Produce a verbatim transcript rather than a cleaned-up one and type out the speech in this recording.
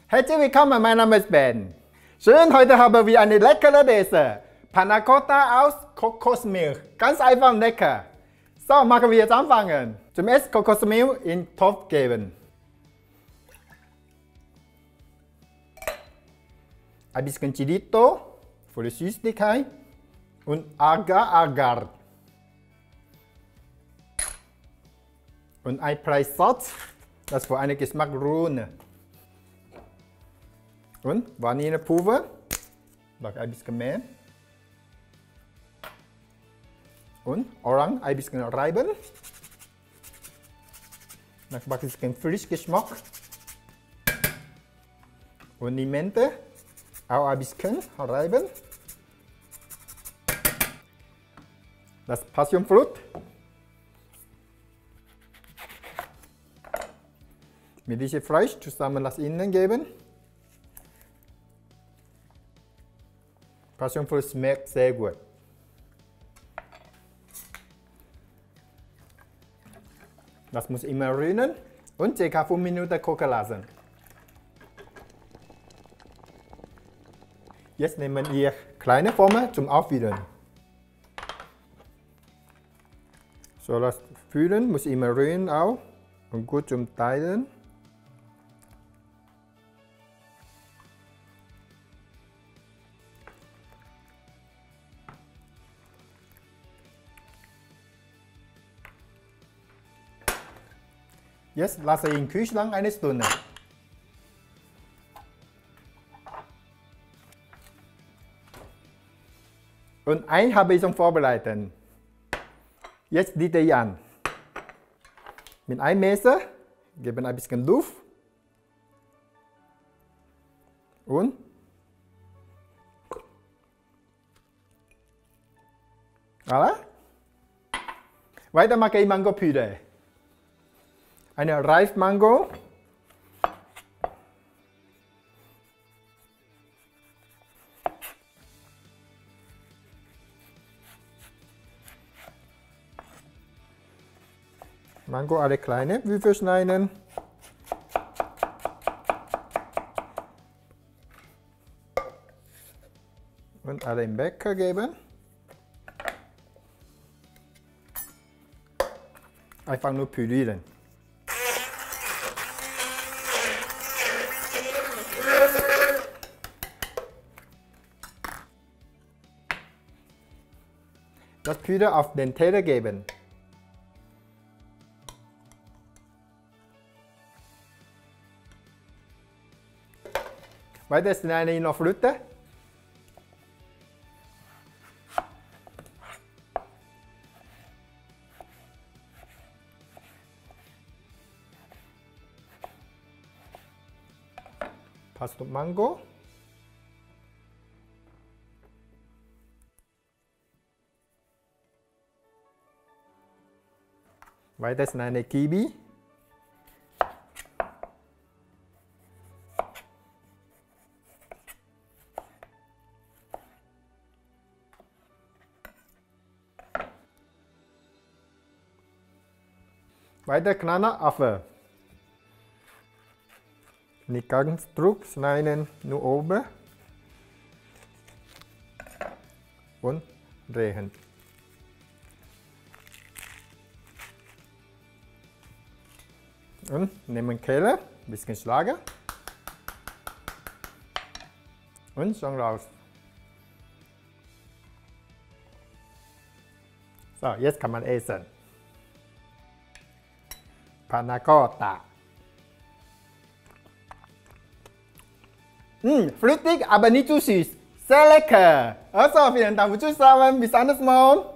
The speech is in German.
Herzlich willkommen, mein Name ist Ben. Schön, heute haben wir eine leckere Dessert. Panna Cotta aus Kokosmilch. Ganz einfach und lecker. So, machen wir jetzt anfangen. Zum ersten Kokosmilch in den Topf geben. Ein bisschen Chilito für die Süßigkeit und Agar-Agar. Und ein Preissalz, das für einen Geschmack Rune. Und Vanillepulver, noch ein bisschen mehr. Und Orange, ein bisschen reiben. Noch ein bisschen Frischgeschmack. Und Limette, auch ein bisschen reiben. Das Passionfrucht. Mit diesem Fleisch zusammen nach innen geben. Passionfrucht schmeckt sehr gut. Das muss immer rühren und ca. fünf Minuten kochen lassen. Jetzt nehmen wir kleine Formen zum Aufwärmen. So, das Füllen muss immer rühren auch und gut zum Teilen. Jetzt lasse ich im Kühlschrank eine Stunde. Und ein habe ich schon vorbereitet. Jetzt diete ich an. Mit einem Messer geben ein bisschen Luft. Und voilà. Weiter mache ich Mango-Püree. Eine Reifmango. Mango alle kleine Würfel schneiden. Und alle im Bäcker geben. Einfach nur pürieren. Das Püree auf den Teller geben. Weiter schneide ich noch Früchte. Passt und Mango. Weiter schneide ich Kiwi. Weiter kleiner Apfel. Nicht ganz Druck schneiden, nur oben. Und drehen. Und nehmen Kehle, ein bisschen schlagen. Und schon raus. So, jetzt kann man essen. Panna Cotta. Mmh, flüssig, aber nicht zu süß. Sehr lecker. Also, vielen Dank fürs Zuschauen. Bis anderes Mal.